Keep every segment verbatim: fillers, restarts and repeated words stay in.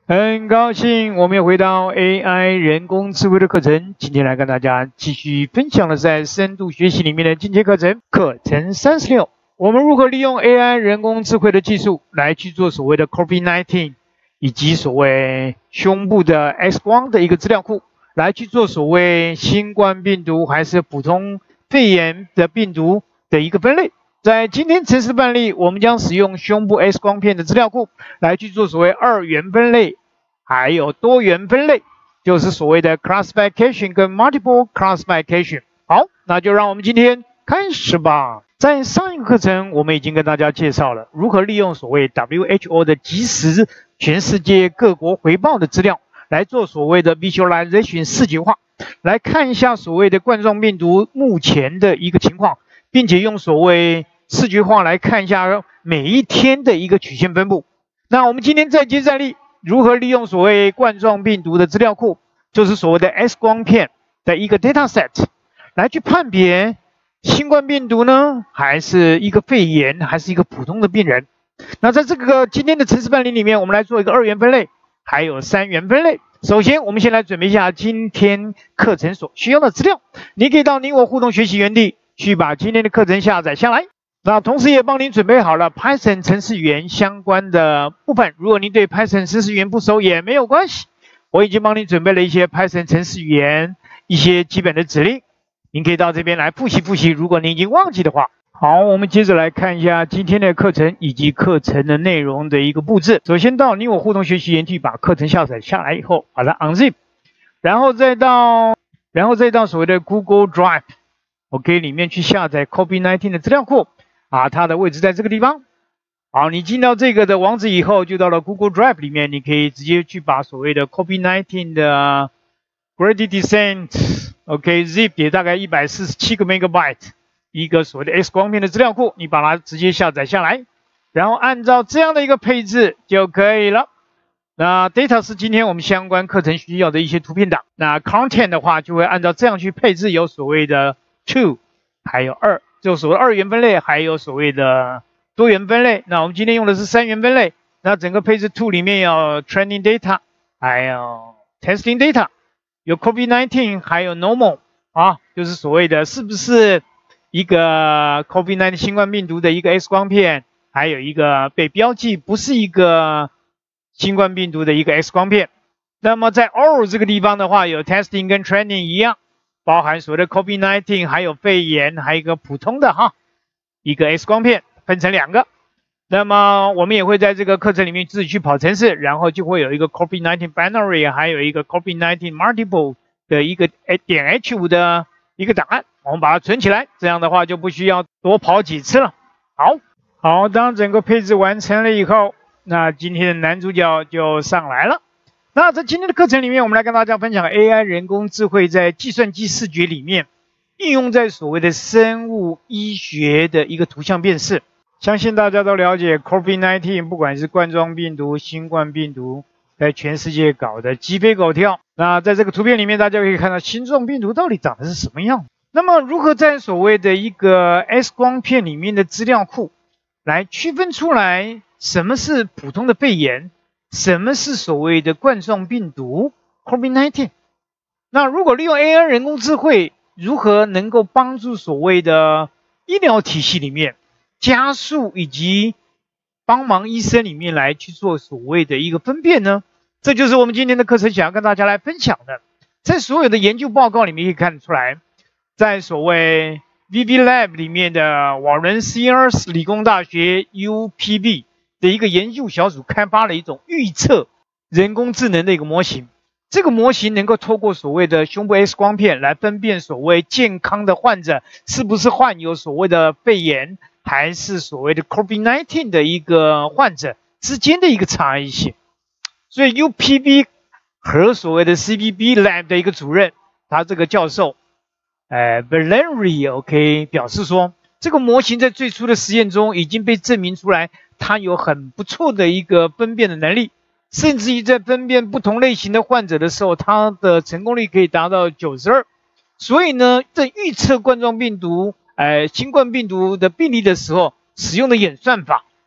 很高兴我们又回到 A I 人工智慧的课程，今天来跟大家继续分享的是在深度学习里面的进阶课程，课程三十六，我们如何利用 A I 人工智慧的技术来去做所谓的 COVID 十九 以及所谓胸部的 X 光的一个资料库，来去做所谓新冠病毒还是普通肺炎的病毒的一个分类。在今天程式范例，我们将使用胸部 X 光片的资料库来去做所谓二元分类，还有多元分类，就是所谓的 classification 跟 multiple classification。好，那就让我们今天开始吧。在上一个课程，我们已经跟大家介绍了如何利用所谓 W H O 的即时全世界各国回报的资料，来做所谓的 visualization 视觉化，来看一下所谓的冠状病毒目前的一个情况，并且用所谓视觉化来看一下每一天的一个曲线分布。那我们今天再接再厉，如何利用所谓冠状病毒的资料库，就是所谓的 X 光片的一个 dataset， 来去判别新冠病毒呢，还是一个肺炎，还是一个普通的病人。那在这个今天的程式范例里面，我们来做一个二元分类，还有三元分类。首先，我们先来准备一下今天课程所需要的资料。你可以到你我互动学习园地去把今天的课程下载下来。那同时也帮您准备好了 Python 程式语言相关的部分。如果您对 Python 程式语言不熟也没有关系，我已经帮您准备了一些 Python 程式语言一些基本的指令，您可以到这边来复习复习。如果您已经忘记的话，好，我们接着来看一下今天的课程以及课程的内容的一个布置。首先到你我互动学习园地把课程下载下来以后，把它 unzip， 然后再到然后再到所谓的 Google Drive。OK， 里面去下载 COVID 十九 的资料库啊，它的位置在这个地方。好，你进到这个的网址以后，就到了 Google Drive 里面，你可以直接去把所谓的 COVID 十九 的 Gradient Descent，OK，zip 也大概一百四十七个 megabyte， 一个所谓的 X 光片的资料库，你把它直接下载下来，然后按照这样的一个配置就可以了。那 data 是今天我们相关课程需要的一些图片档，那 content 的话就会按照这样去配置，有所谓的 two， 还有二。就所谓二元分类，还有所谓的多元分类。那我们今天用的是三元分类。那整个配置 two 里面有 training data， 还有 testing data， 有 COVID 十九， 还有 normal 啊，就是所谓的是不是一个 COVID 十九 新冠病毒的一个 X 光片，还有一个被标记不是一个新冠病毒的一个 X 光片。那么在 all 这个地方的话，有 testing 跟 training 一样。包含所谓的 COVID 十九， 还有肺炎，还有一个普通的哈，一个 X 光片分成两个。那么我们也会在这个课程里面自己去跑程式，然后就会有一个 COVID 十九 binary， 还有一个 COVID 十九 multiple 的一个点 H 五 的一个档案，我们把它存起来，这样的话就不需要多跑几次了。好，好，当整个配置完成了以后，那今天的男主角就上来了。那在今天的课程里面，我们来跟大家分享 A I 人工智慧在计算机视觉里面应用在所谓的生物医学的一个图像辨识。相信大家都了解 COVID 十九， 不管是冠状病毒、新冠病毒，在全世界搞得鸡飞狗跳。那在这个图片里面，大家可以看到新冠病毒到底长得是什么样。那么如何在所谓的一个 X 光片里面的资料库来区分出来什么是普通的肺炎，什么是所谓的冠状病毒 COVID 十九？ 那如果利用 A I 人工智慧，如何能够帮助所谓的医疗体系里面加速以及帮忙医生里面来去做所谓的一个分辨呢？这就是我们今天的课程想要跟大家来分享的。在所有的研究报告里面可以看得出来，在所谓 V V Lab 里面的瓦伦西尔斯理工大学 U P B的一个研究小组开发了一种预测人工智能的一个模型，这个模型能够透过所谓的胸部 X 光片来分辨所谓健康的患者是不是患有所谓的肺炎，还是所谓的 COVID 十九 的一个患者之间的一个差异性。所以 U P B 和所谓的 C B B Lab 的一个主任，他这个教授，呃 Valerie OK 表示说，这个模型在最初的实验中已经被证明出来，它有很不错的一个分辨的能力，甚至于在分辨不同类型的患者的时候，它的成功率可以达到 百分之九十二。所以呢，在预测冠状病毒、呃新冠病毒的病例的时候，使用的演算法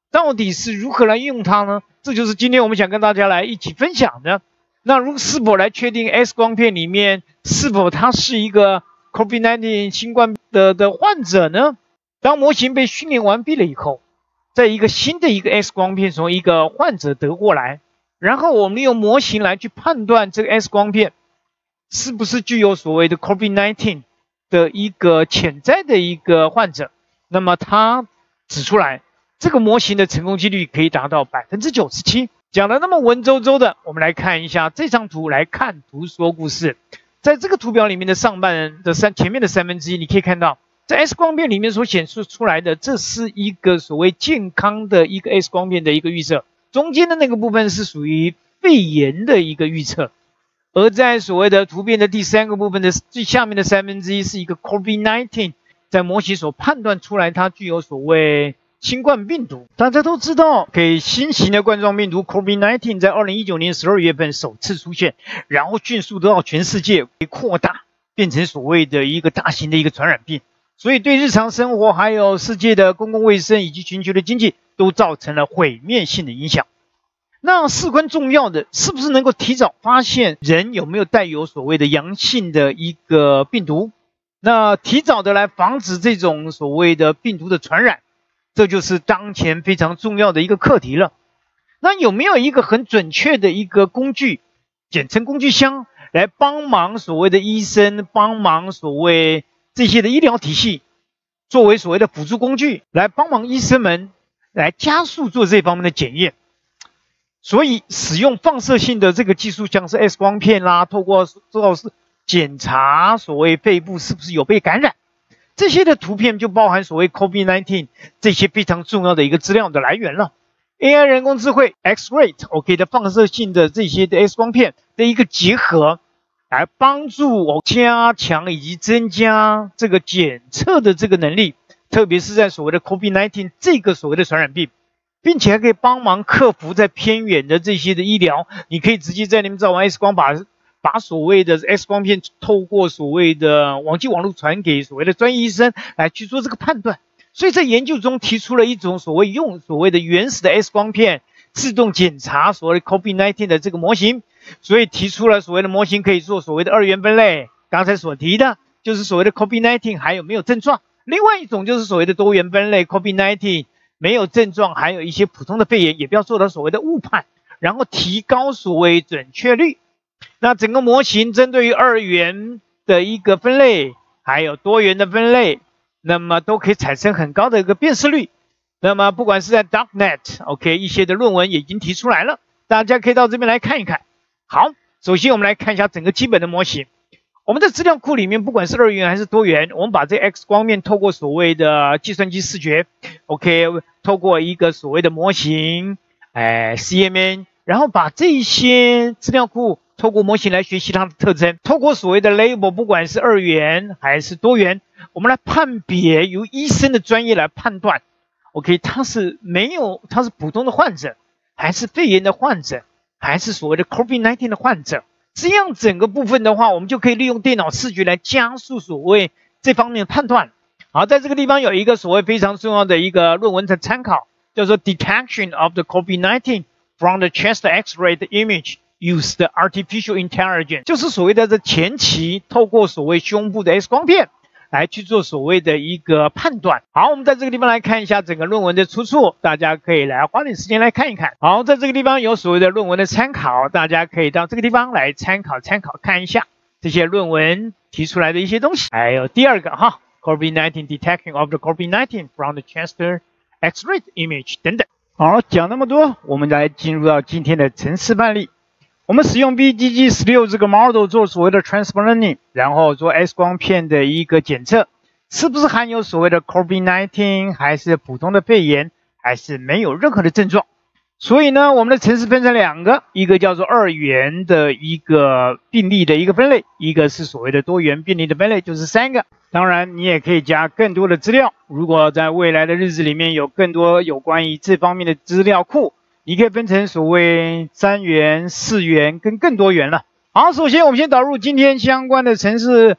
到底是如何来用它呢？这就是今天我们想跟大家来一起分享的。那如是否来确定 X 光片里面是否它是一个 COVID 十九 新冠的的患者呢？当模型被训练完毕了以后，在一个新的一个 X 光片从一个患者得过来，然后我们用模型来去判断这个 X 光片是不是具有所谓的 COVID 十九 的一个潜在的一个患者，那么它指出来这个模型的成功几率可以达到 百分之九十七。讲的那么文绉绉的，我们来看一下这张图，来看图说故事。在这个图表里面的上半的三前面的三分之一，你可以看到，在 X 光片里面所显示出来的，这是一个所谓健康的一个 X 光片的一个预测，中间的那个部分是属于肺炎的一个预测，而在所谓的图片的第三个部分的最下面的三分之一是一个 COVID 十九，在模型所判断出来它具有所谓新冠病毒。大家都知道，给新型的冠状病毒 COVID 十九 在二零一九年十二月份首次出现，然后迅速得到全世界扩大，变成所谓的一个大型的一个传染病，所以对日常生活还有世界的公共卫生以及全球的经济都造成了毁灭性的影响。那事关重要的，是不是能够提早发现人有没有带有所谓的阳性的一个病毒，那提早的来防止这种所谓的病毒的传染，这就是当前非常重要的一个课题了。那有没有一个很准确的一个工具，简称工具箱，来帮忙所谓的医生，帮忙所谓这些的医疗体系，作为所谓的辅助工具，来帮忙医生们来加速做这方面的检验。所以使用放射性的这个技术，像是 X 光片啦，透过做检查所谓肺部是不是有被感染，这些的图片就包含所谓 COVID 十九 这些非常重要的一个资料的来源了。A I 人工智慧 X-ray OK 的放射性的这些的 X 光片的一个结合，来帮助我加强以及增加这个检测的这个能力，特别是在所谓的 COVID 十九 这个所谓的传染病。并且还可以帮忙克服在偏远的这些的医疗，你可以直接在你们照完 X 光把把所谓的 X 光片透过所谓的网际网络传给所谓的专业医生来去做这个判断。所以在研究中提出了一种所谓用所谓的原始的 X 光片自动检查所谓的 COVID 十九 的这个模型，所以提出了所谓的模型可以做所谓的二元分类，刚才所提的就是所谓的 COVID 十九 还有没有症状，另外一种就是所谓的多元分类 COVID 十九没有症状，还有一些普通的肺炎，也不要做到所谓的误判，然后提高所谓准确率。那整个模型针对于二元的一个分类，还有多元的分类，那么都可以产生很高的一个辨识率。那么不管是在 DarkNet OK 一些的论文也已经提出来了，大家可以到这边来看一看。好，首先我们来看一下整个基本的模型。我们的资料库里面，不管是二元还是多元，我们把这 X 光面透过所谓的计算机视觉 ，OK， 透过一个所谓的模型，哎 ，C M N， 然后把这些资料库透过模型来学习它的特征，透过所谓的 label， 不管是二元还是多元，我们来判别，由医生的专业来判断 ，OK， 他是没有，他是普通的患者，还是肺炎的患者，还是所谓的 COVID 十九 的患者。这样整个部分的话，我们就可以利用电脑视觉来加速所谓这方面的判断。好，在这个地方有一个所谓非常重要的一个论文的参考，叫做 Detection of the COVID 十九 from the chest X-ray image use the artificial intelligence， 就是所谓的这前期透过所谓胸部的 X 光片来去做所谓的一个判断。好，我们在这个地方来看一下整个论文的出处，大家可以来花点时间来看一看。好，在这个地方有所谓的论文的参考，大家可以到这个地方来参考参考看一下这些论文提出来的一些东西。还有第二个哈 ，COVID 十九 Detection of the COVID 十九 from the chest X-ray image 等等。好，讲那么多，我们来进入到今天的程式范例。我们使用 B G G 十六 这个 model 做所谓的 transfer learning， 然后做 X 光片的一个检测，是不是含有所谓的 COVID 十九，还是普通的肺炎，还是没有任何的症状。所以呢，我们的程式分成两个，一个叫做二元的一个病例的一个分类，一个是所谓的多元病例的分类，就是三个。当然，你也可以加更多的资料，如果在未来的日子里面有更多有关于这方面的资料库，你可以分成所谓三元、四元跟更多元了。好，首先我们先导入今天相关的程式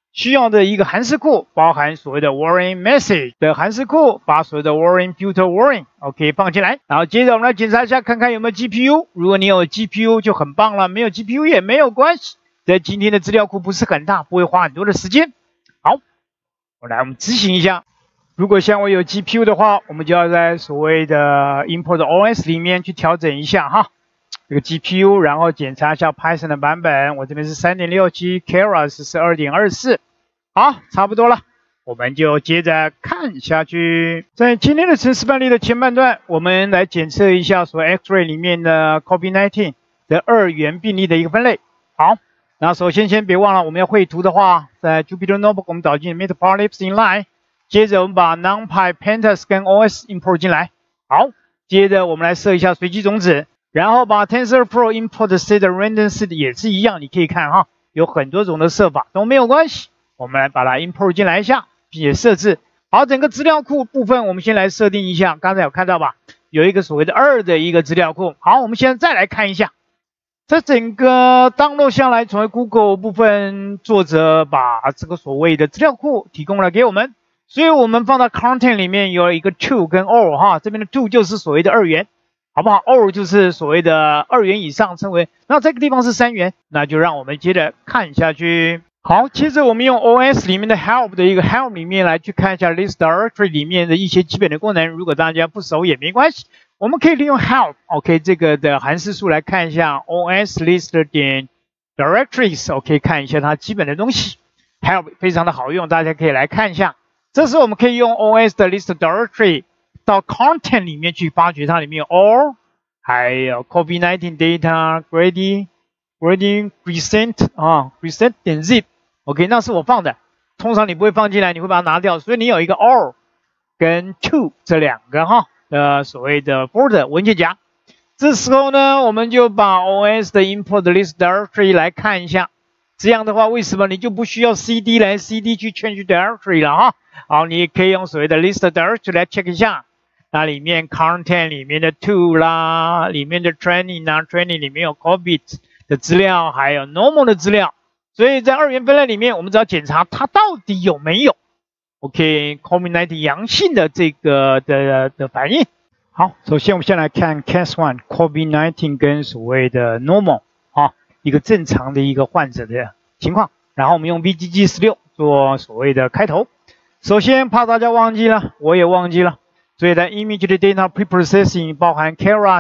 需要的一个函式库，包含所谓的 warning message 的函式库，把所谓的 warning filter warning OK 放进来，然后接着我们来检查一下，看看有没有 G P U。如果你有 G P U 就很棒了，没有 G P U 也没有关系。在今天的资料库不是很大，不会花很多的时间。好，我来我们执行一下。如果像我有 G P U 的话，我们就要在所谓的 import O S 里面去调整一下哈。这个 G P U， 然后检查一下 Python 的版本，我这边是 三点六七 Keras 是 二点二四， 好，差不多了，我们就接着看下去。在今天的程式范例的前半段，我们来检测一下所谓 X-ray 里面的 COVID 十九 的二元病例的一个分类。好，那首先先别忘了，我们要绘图的话，在 Jupyter Notebook 我们导进 Matplotlib inline， 接着我们把 NumPy、Pandas 跟 O S import 进来。好，接着我们来设一下随机种子。然后把 TensorFlow import seed random seed 也是一样，你可以看哈，有很多种的设法都没有关系。我们来把它 import 进来一下，并且设置好整个资料库部分。我们先来设定一下，刚才有看到吧？有一个所谓的二的一个资料库。好，我们现在再来看一下，这整个 download 下来，从 Google 部分作者把这个所谓的资料库提供了给我们，所以我们放到 content 里面有一个 to 跟 or 哈，这边的 to 就是所谓的二元。好不好 ？or 就是所谓的二元以上称为，那这个地方是三元，那就让我们接着看下去。好，接着我们用 O S 里面的 help 的一个 help 里面来去看一下 list directory 里面的一些基本的功能。如果大家不熟也没关系，我们可以利用 help OK 这个的函数数来看一下 O S list 点 directories OK 看一下它基本的东西。help 非常的好用，大家可以来看一下。这时候我们可以用 O S 的 list directory。到 content 里面去发掘它里面有 or， 还有 COVID 十九 data grading grading present 啊 present 点 zip，OK， 那是我放的，通常你不会放进来，你会把它拿掉，所以你有一个 or 跟 to 这两个哈呃所谓的 folder 文件夹。这时候呢，我们就把 O S 的 import list directory 来看一下。这样的话，为什么你就不需要 cd 来 cd 去 change directory 了哈？好，你也可以用所谓的 list directory 来 check 一下。那里面 content 里面的 to 啦，里面的 training 啊 ，training 里面有 COVID 的资料，还有 normal 的资料。所以在二元分类里面，我们只要检查它到底有没有 OK COVID 十九 阳性的这个的的反应。好，首先我们先来看 case one COVID 十九 跟所谓的 normal 啊，一个正常的一个患者的情况。然后我们用 V G G 十六做所谓的开头。首先怕大家忘记了，我也忘记了。所以在 image 的 data preprocessing 包含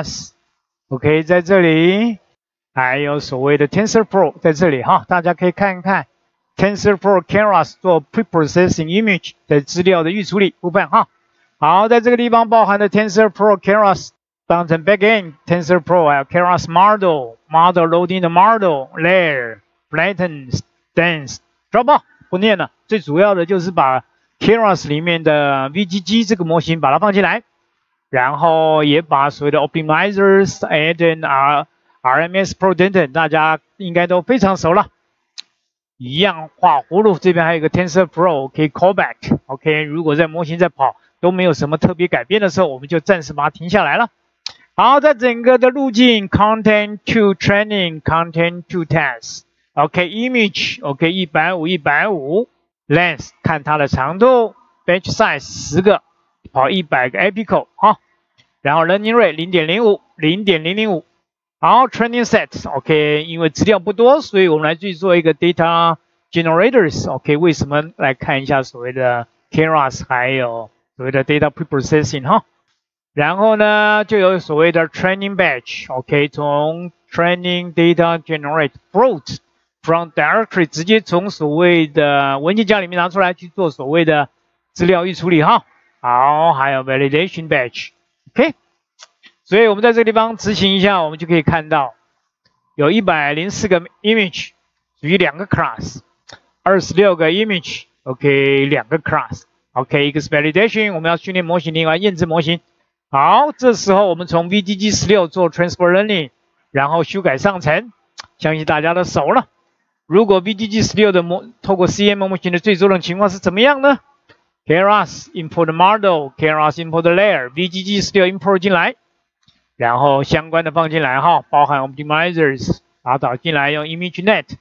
Keras，OK， 在这里，还有所谓的 TensorFlow 在这里哈，大家可以看一看 TensorFlow Keras 做 preprocessing image 的资料的预处理部分哈。好，在这个地方包含的 TensorFlow Keras 当成 backend TensorFlow 还有 Keras model model loading 的 model layer flatten dense drop 不念了，最主要的就是把Keras 里面的 V G G 这个模型把它放进来，然后也把所谓的 optimizers、add R、RMS Pro 等等，大家应该都非常熟了。一样画葫芦，这边还有一个 TensorFlow 可以 callback。OK， 如果在模型在跑都没有什么特别改变的时候，我们就暂时把它停下来了。好，在整个的路径 content to training、content to test。OK，image，OK， 一百五十、一百五。length 看它的长度 ，batch size 十个，跑一百个 epical 哈，然后 learning rate 零点零五， 零点零零五， 好 training set，OK， 因为资料不多，所以我们来去做一个 data generators，OK， 为什么来看一下所谓的 Keras 还有所谓的 data preprocessing 哈，然后呢就有所谓的 training batch，OK， 从 training data generate float。from directory 直接从所谓的文件夹里面拿出来去做所谓的资料预处理哈。好，还有 validation batch，OK， 所以我们在这个地方执行一下，我们就可以看到有一百零四个 image 属于两个 class， 二十六个 image，OK， 两个 class，OK， 一个是 validation， 我们要训练模型，另外验证模型。好，这时候我们从 V G G 十六做 transfer learning， 然后修改上层，相信大家都熟了。如果 V G G 十六 的模透过 C M 模型的最终的情况是怎么样呢 ？Keras import model， Keras import layer，V G G 十六 import 进来，然后相关的放进来哈，包含 optimizers 把它导进来，用 ImageNet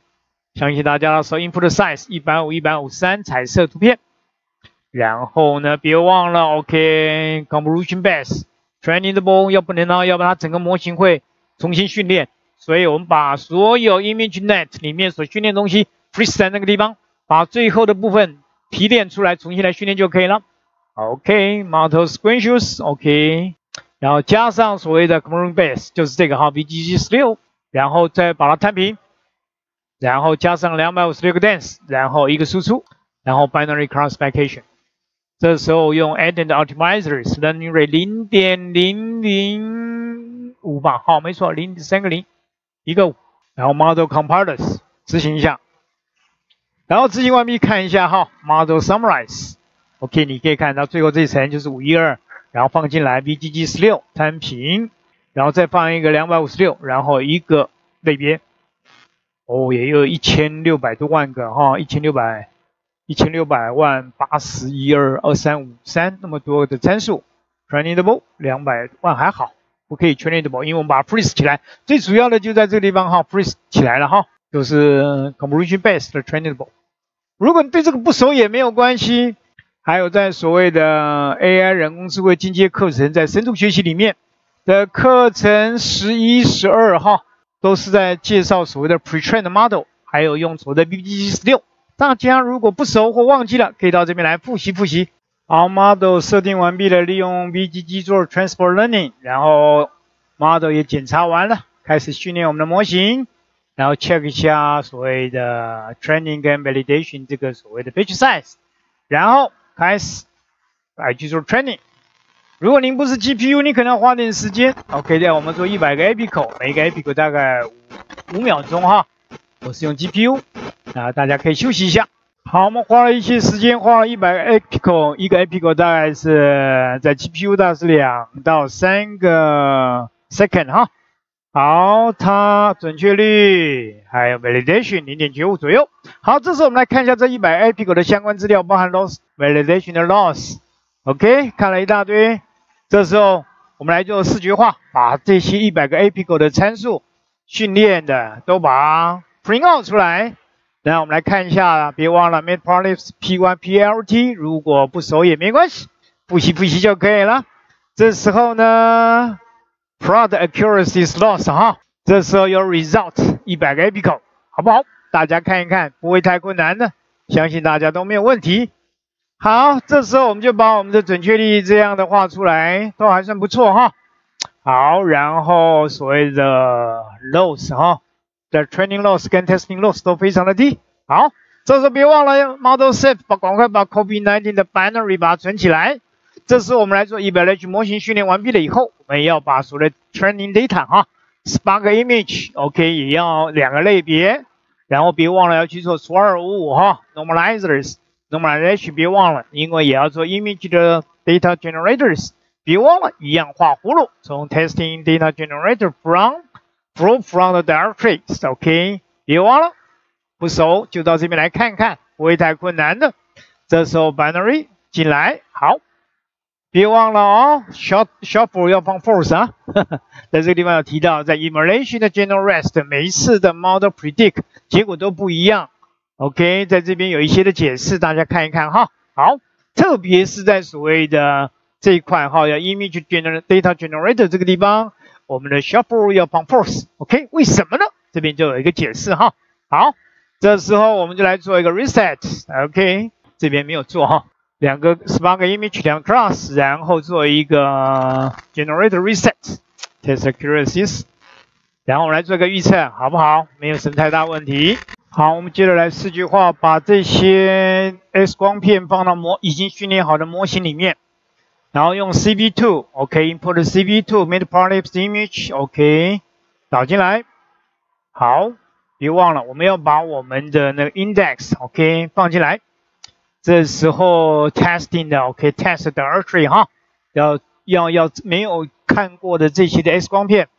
相信大家的时候 input size 一百五十、一百五十三彩色图片。然后呢，别忘了 OK convolution base trainable 要不能呢，要不然它整个模型会重新训练。所以我们把所有 ImageNet 里面所训练的东西 freeze 在那个地方，把最后的部分提炼出来，重新来训练就可以了。OK model screenshots OK， 然后加上所谓的 convolution base 就是这个哈 V G G 十六，然后再把它摊平，然后加上两百五十六个 dense， 然后一个输出，然后 binary classification。这时候用 addend optimizers learning rate 零点零零五吧，好，没错，零点三个零，一个五，然后 model compilers 执行一下，然后执行完毕，看一下哈 model summarize。OK， 你可以看到最后这一层就是五一二，然后放进来 V G G 十六摊平，然后再放一个两百五十六，然后一个类别，哦，也有一千六百多万个哈，一千六百。一千六百万八十一二二三五三那么多的参数 ，trainable 两百万还好，不可以 trainable， 因为我们把它 freeze 起来，最主要的就在这个地方哈 ，freeze 起来了哈，就是 convolution based 的 trainable。如果你对这个不熟也没有关系，还有在所谓的 A I 人工智慧进阶课程，在深度学习里面的课程十一、十二哈，都是在介绍所谓的 pre-trained model， 还有用所谓的 V G G 十六。大家如果不熟或忘记了，可以到这边来复习复习。好 ，model 设定完毕了，利用 V G G 做 transport learning， 然后 model 也检查完了，开始训练我们的模型，然后 check 一下所谓的 training 跟 validation 这个所谓的 feature size， 然后开始来去做 training。如果您不是 G P U， 你可能要花点时间。OK， 这我们做一百个 apical， 每个 apical 大概五秒钟哈。我是用 G P U。啊，大家可以休息一下。好，我们花了一些时间，花了一百个 apical， 一个 apical 大概是在 G P U 大概是两到三个 second 哈。好，它准确率还有 validation 零点九五左右。好，这时候我们来看一下这一百 apical 的相关资料，包含 loss validation 的 loss。OK， 看了一大堆。这时候我们来做视觉化，把这些一百个 apical 的参数训练的都把它 print out 出来。然后我们来看一下，别忘了 matplotlib P Y P L T， 如果不熟也没关系，复习复习就可以了。这时候呢 ，plot accuracy is loss 哈，这时候有 result 一百个 apical， 好不好？大家看一看，不会太困难的，相信大家都没有问题。好，这时候我们就把我们的准确率这样的画出来，都还算不错哈。好，然后所谓的 loss 哈。的 training loss 跟 testing loss 都非常的低。好，这时候别忘了 model set， 把赶快把 COVID 十九 的 binary 把它存起来。这时候我们来做 evaluation 模型训练完毕了以后，我们要把所谓的 training data 哈 ，Spark image OK 也要两个类别，然后别忘了要去做除二五五哈 normalizers normalization 别忘了，因为也要做 image 的 data generators， 别忘了一样画葫芦，从 testing data generator from Flow from the directories OK， 别忘了，不熟就到这边来看看，不会太困难的。这时候 binary 进来，好，别忘了哦 ，short shuffle 要放 false 啊，呵呵在这个地方有提到，在 emulation 的 general rest 每一次的 model predict 结果都不一样。OK， 在这边有一些的解释，大家看一看哈。好，特别是在所谓的这一块哈，要 image gener data generator 这个地方。我们的 shuffle 要放 false，OK， 为什么呢？这边就有一个解释哈。好，这时候我们就来做一个 reset，OK， 这边没有做哈，两个 Spark image 两个 class， 然后做一个 generator reset，test accuracies， 然后我们来做一个预测，好不好？没有什么太大问题。好，我们接着来视觉化，把这些 X 光片放到模已经训练好的模型里面。然后用 C V 二 OK，import C V 二 matplotlib image OK， 导进来。好，别忘了我们要把我们的那个 index OK 放进来。这时候 testing 的 OK test directory 哈，要要要没有看过的这些的 X 光片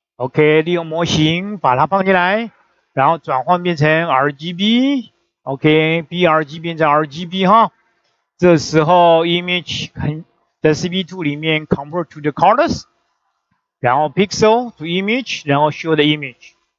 OK， 利用模型把它放进来，然后转换变成 R G B OK，B R G 变成 R G B 哈。这时候 image 很在 C V 二 里面 convert to the colors， 然后 pixel to image， 然后 show the image。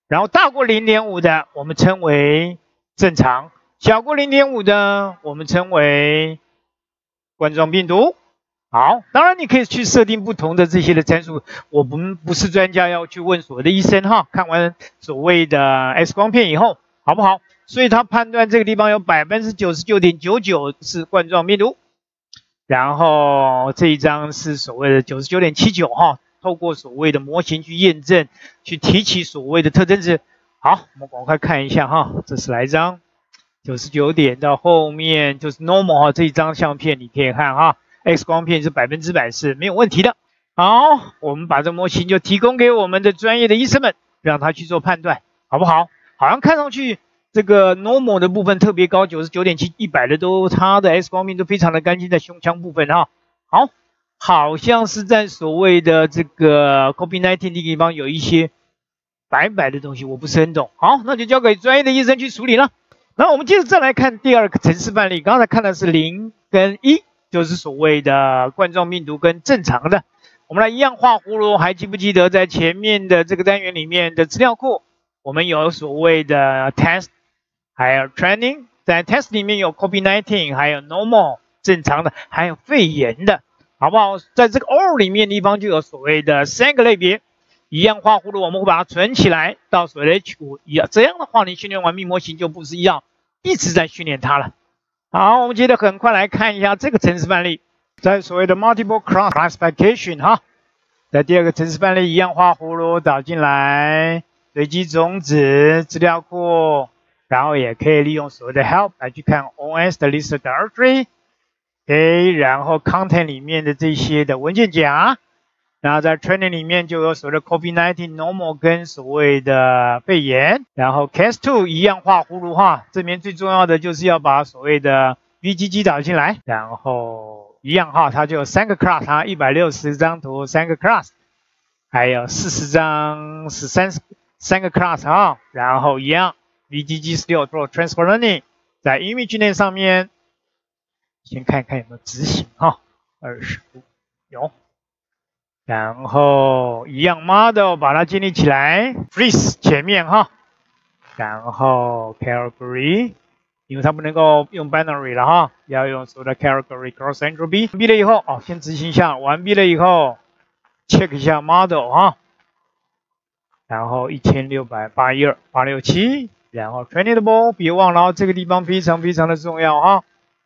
然后大过零点五的我们称为正常，小过零点五的我们称为冠状病毒。好，当然你可以去设定不同的这些的参数，我们不是专家，要去问所谓的医生哈。看完所谓的 X 光片以后，好不好？所以他判断这个地方有 百分之九十九点九九 是冠状病毒，然后这一张是所谓的 九十九点七九 哈。透过所谓的模型去验证，去提取所谓的特征值。好，我们赶快看一下哈，这是哪一张？ 九十九点到后面就是 normal 哈，这一张相片你可以看哈。X 光片是百分之百是没有问题的。好，我们把这模型就提供给我们的专业的医生们，让他去做判断，好不好？好像看上去这个 normal 的部分特别高， 九十九点七、一百的都，它的 X 光片都非常的干净，在胸腔部分哈。好，好像是在所谓的这个 COVID 十九 的地方有一些白白的东西，我不是很懂。好，那就交给专业的医生去处理了。那我们接着再来看第二个程式范例，刚才看的是零跟一。就是所谓的冠状病毒跟正常的，我们来一样画葫芦，还记不记得在前面的这个单元里面的资料库，我们有所谓的 test， 还有 training， 在 test 里面有 COVID 十九， 还有 normal 正常的，还有肺炎的，好不好？在这个 all 里面地方就有所谓的三个类别，一样画葫芦，我们会把它存起来到所谓的 H 五 一样，这样的话你训练完密模型就不是一样，一直在训练它了。好，我们接着很快来看一下这个程式范例，在所谓的 multiple class classification 哈，在第二个程式范例一样画葫芦导进来，随机种子资料库，然后也可以利用所谓的 help 来去看 O S 的 list directory，OK， 然后 content 里面的这些的文件夹，然后在 training 里面就有所谓的 COVID 十九 normal 跟所谓的肺炎，然后 case two 一样画葫芦哈，这边最重要的就是要把所谓的 V G G 导进来，然后一样哈，它就有三个 class 哈，一百六十张图三个 class， 还有四十张是三三个 class 哈，然后一样 V G G still for transfer learning， 在 ImageNet 上面先看看有没有执行哈，二十五有。然后一样 model 把它建立起来 ，freeze 前面哈，然后 category， 因为它不能够用 binary 了哈，要用所谓的 category cross entropy。完毕了以后，哦，先执行一下，完毕了以后 check 一下 model 哈，然后一千六百八十二、八六七，然后 trainable， 别忘了这个地方非常非常的重要哈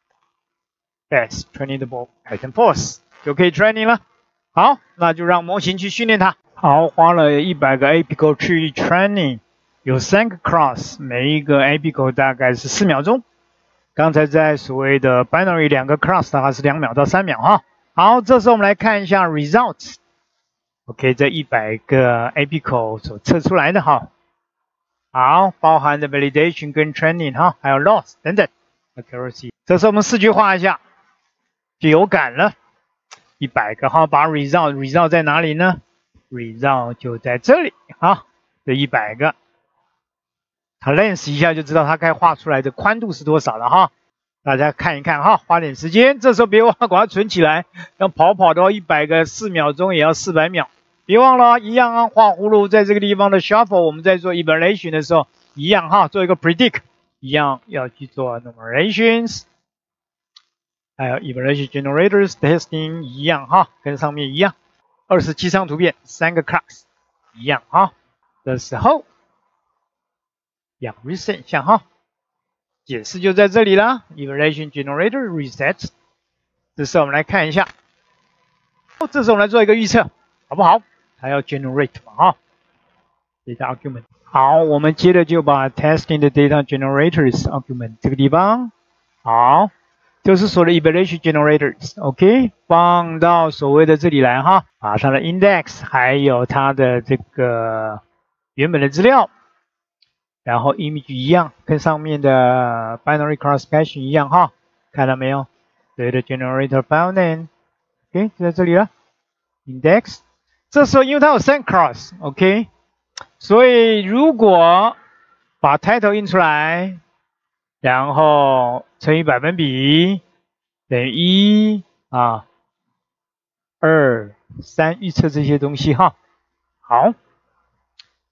，yes trainable pattern force 就可以 training 了。好，那就让模型去训练它。好，花了一百个 apical 去 training， 有三个 class， 每一个 apical 大概是四秒钟。刚才在所谓的 binary 两个 class 的话是两秒到三秒哈。好，这时候我们来看一下 results。OK， 这一百个 apical 所测出来的哈。好，包含的 validation 跟 training 哈，还有 loss 等等 accuracy。这时候我们视觉化一下，就有感了。一百个哈，把 result result 在哪里呢 ？result 就在这里哈，这一百个，它 lens 一下就知道它该画出来的宽度是多少了哈。大家看一看哈，花点时间，这时候别忘了把它存起来。要跑跑的话，一百个四秒钟也要四百秒，别忘了一样啊。画葫芦在这个地方的 shuffle， 我们在做 evaluation 的时候一样哈，做一个 predict， 一样要去做 numerations。还有 evaluation generators testing 一样哈，跟上面一样，二十七张图片，三个 class 一样哈。的时候，要 reset 一下哈，解释就在这里啦。evaluation generator reset， 这时候我们来看一下，这时候我们来做一个预测，好不好？还要 generate 嘛哈 ，data argument。好，我们接着就把 testing 的 data generators argument 这个地方，好。就是所谓的 evaluation generators，OK， 放到所谓的这里来哈，把它的 index 还有它的这个原本的资料，然后 image 一样，跟上面的 binary classification 一样哈，看到没有？所谓的 generator file name，OK， 就在这里了 ，index。这时候因为它有三 class，OK， 所以如果把 title 印出来。然后乘以百分比等于一啊，二、三，预测这些东西哈。好，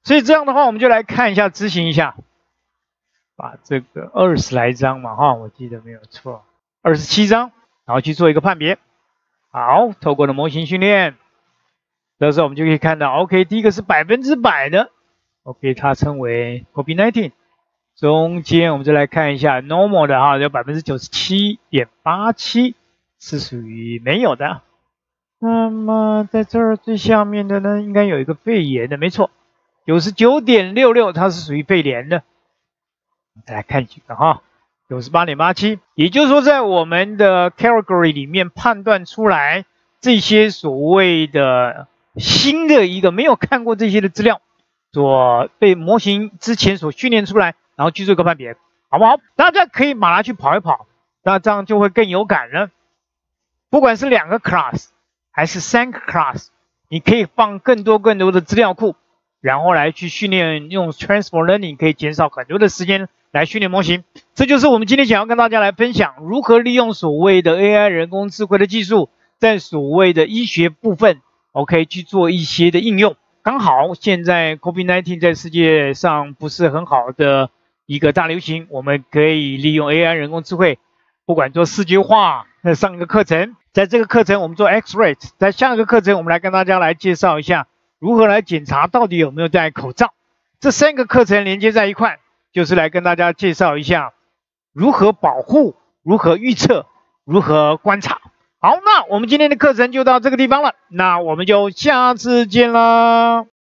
所以这样的话，我们就来看一下，执行一下，把这个二十来张嘛，哈，我记得没有错，二十七张，然后去做一个判别。好，透过了模型训练，这时候我们就可以看到 ，OK， 第一个是百分之百的 ，OK， 它称为 COVID 十九。中间我们再来看一下 normal 的哈，有百分之九十七点八七是属于没有的。那么在这儿最下面的呢，应该有一个肺炎的，没错，九十九点六六它是属于肺炎的。再来看几个哈，九十八点八七，也就是说在我们的 category 里面判断出来这些所谓的新的一个没有看过这些的资料，所被模型之前所训练出来。然后去做一个判别，好不好？大家可以把它去跑一跑，那这样就会更有感了。不管是两个 class 还是三个 class， 你可以放更多更多的资料库，然后来去训练，用 transfer learning 可以减少很多的时间来训练模型。这就是我们今天想要跟大家来分享，如何利用所谓的 A I 人工智慧的技术，在所谓的医学部分 ，OK 去做一些的应用。刚好现在 COVID 十九 在世界上不是很好的一个大流行，我们可以利用 A I 人工智慧，不管做视觉化，那上一个课程，在这个课程我们做 X-ray， 在下一个课程我们来跟大家来介绍一下如何来检查到底有没有戴口罩。这三个课程连接在一块，就是来跟大家介绍一下如何保护、如何预测、如何观察。好，那我们今天的课程就到这个地方了，那我们就下次见啦。